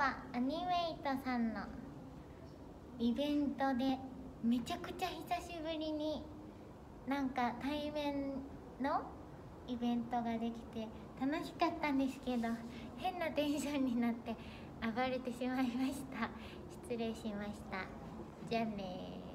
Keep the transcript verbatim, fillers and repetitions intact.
はアニメイトさんのイベントでめちゃくちゃ久しぶりになんか対面のイベントができて楽しかったんですけど、変なテンションになって暴れてしまいました。失礼しました。じゃあねー。